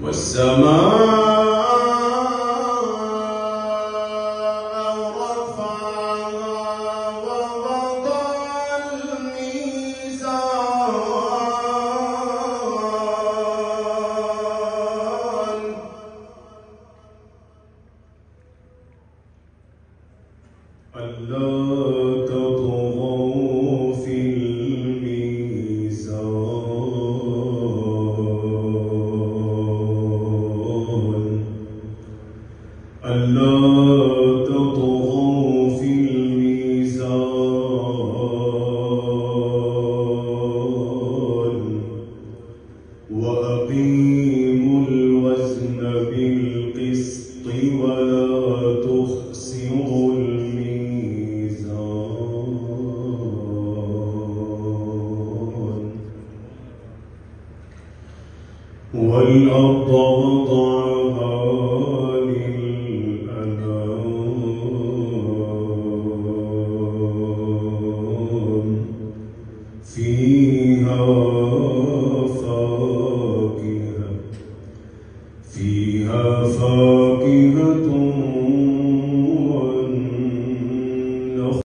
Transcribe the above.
ألا تطغوا في الميزان ألا تطغوا في الميزان وأقيموا الوزن بالقسط ولا تخسروا والأرض وضعها للأنام فيها فاكهة